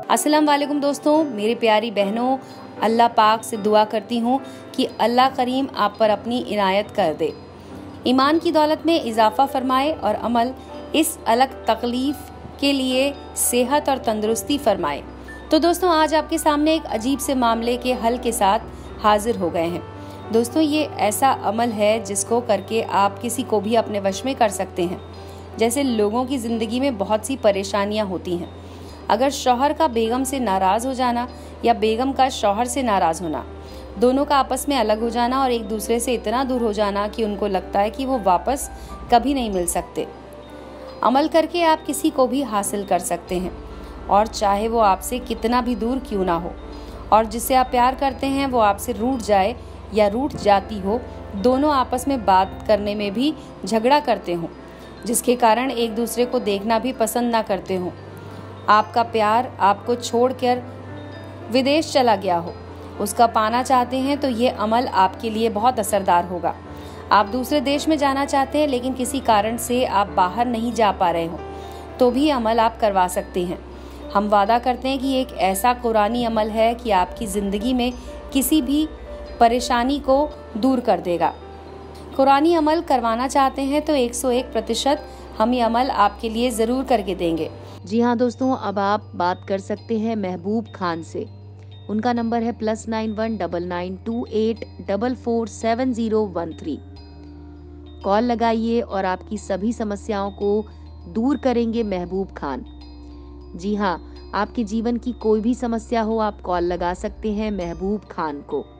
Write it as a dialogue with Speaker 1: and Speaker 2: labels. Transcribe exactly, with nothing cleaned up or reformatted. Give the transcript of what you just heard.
Speaker 1: अस्सलाम वालेकुम दोस्तों, मेरी प्यारी बहनों, अल्लाह पाक से दुआ करती हूँ कि अल्लाह करीम आप पर अपनी इनायत कर दे, ईमान की दौलत में इजाफा फरमाए और अमल इस अलग तकलीफ के लिए सेहत और तंदुरुस्ती फरमाए। तो दोस्तों, आज आपके सामने एक अजीब से मामले के हल के साथ हाजिर हो गए हैं। दोस्तों, ये ऐसा अमल है जिसको करके आप किसी को भी अपने वश में कर सकते हैं। जैसे लोगों की ज़िंदगी में बहुत सी परेशानियां होती हैं। अगर शौहर का बेगम से नाराज़ हो जाना या बेगम का शौहर से नाराज़ होना, दोनों का आपस में अलग हो जाना और एक दूसरे से इतना दूर हो जाना कि उनको लगता है कि वो वापस कभी नहीं मिल सकते। अमल करके आप किसी को भी हासिल कर सकते हैं, और चाहे वो आपसे कितना भी दूर क्यों ना हो, और जिससे आप प्यार करते हैं वो आपसे रूठ जाए या रूठ जाती हो, दोनों आपस में बात करने में भी झगड़ा करते हों, जिसके कारण एक दूसरे को देखना भी पसंद ना करते हों। आपका प्यार आपको छोड़कर विदेश चला गया हो, उसका पाना चाहते हैं तो ये अमल आपके लिए बहुत असरदार होगा। आप दूसरे देश में जाना चाहते हैं लेकिन किसी कारण से आप बाहर नहीं जा पा रहे हो, तो भी अमल आप करवा सकते हैं। हम वादा करते हैं कि एक ऐसा कुरानी अमल है कि आपकी ज़िंदगी में किसी भी परेशानी को दूर कर देगा। कुरानी अमल करवाना चाहते हैं तो एक सौ एक प्रतिशत हम ये अमल आपके लिए ज़रूर करके देंगे।
Speaker 2: जी हाँ दोस्तों, अब आप बात कर सकते हैं महबूब खान से। उनका नंबर है plus nine one double nine two eight double four seven zero one three. Call लगाइए और आपकी सभी समस्याओं को दूर करेंगे महबूब खान। जी हाँ, आपके जीवन की कोई भी समस्या हो, आप कॉल लगा सकते हैं महबूब खान को।